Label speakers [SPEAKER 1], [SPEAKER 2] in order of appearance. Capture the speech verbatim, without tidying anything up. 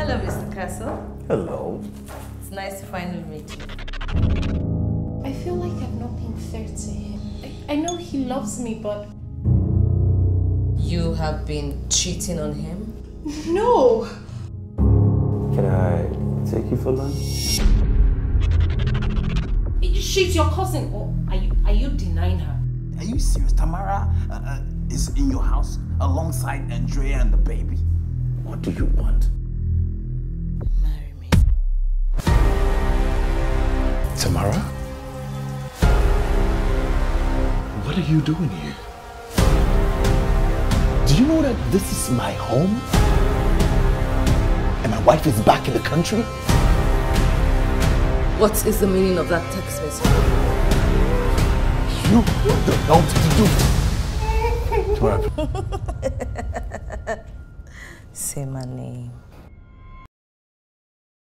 [SPEAKER 1] Hello, Mister Castle.
[SPEAKER 2] Hello.
[SPEAKER 1] It's nice to finally meet you.
[SPEAKER 3] I feel like I've not been fair to him. I, I know he loves me, but...
[SPEAKER 1] You have been cheating on him?
[SPEAKER 3] No!
[SPEAKER 2] Can I take you for lunch?
[SPEAKER 3] She's your cousin, or are you, are you denying her?
[SPEAKER 4] Are you serious? Tamara uh, uh, is in your house alongside Andrea and the baby?
[SPEAKER 2] What do you want?
[SPEAKER 1] Marry me.
[SPEAKER 2] Tamara? What are you doing here? Do you know that this is my home? And my wife is back in the country?
[SPEAKER 1] What is the meaning of that text message?
[SPEAKER 2] You don't know what to do. Tamara.
[SPEAKER 1] Say my name.